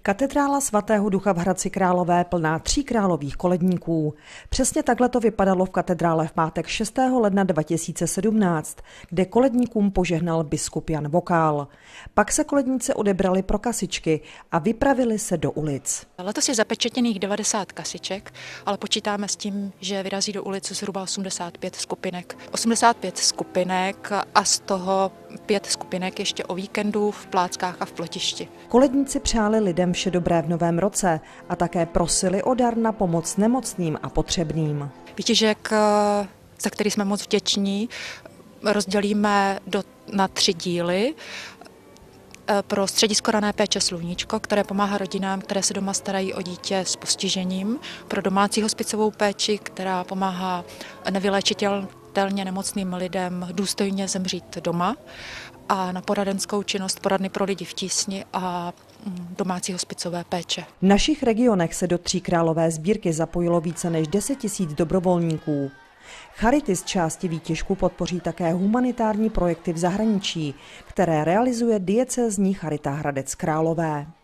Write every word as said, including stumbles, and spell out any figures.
Katedrála svatého Ducha v Hradci Králové plná tří králových koledníků. Přesně takhle to vypadalo v katedrále v pátek šestého ledna dva tisíce sedmnáct, kde koledníkům požehnal biskup Jan Vokál. Pak se koledníci odebrali pro kasičky a vypravili se do ulic. Letos je zapečetěných devadesát kasiček, ale počítáme s tím, že vyrazí do ulic zhruba osmdesát pět skupinek. osmdesát pět skupinek a z toho pět skupinek ještě o víkendu v Pláckách a v Plotišti. Koledníci přáli lidem vše dobré v novém roce a také prosili o dar na pomoc nemocným a potřebným. Výtěžek, za který jsme moc vděční, rozdělíme do, na tři díly. Pro středisko rané péče Sluníčko, které pomáhá rodinám, které se doma starají o dítě s postižením, pro domácí hospicovou péči, která pomáhá nevyléčitelně nemocným lidem důstojně zemřít doma, a na poradenskou činnost poradny pro lidi v tísni a domácí hospicové péče. V našich regionech se do tříkrálové sbírky zapojilo více než deset tisíc dobrovolníků. Charity z části výtěžku podpoří také humanitární projekty v zahraničí, které realizuje diecézní Charita Hradec Králové.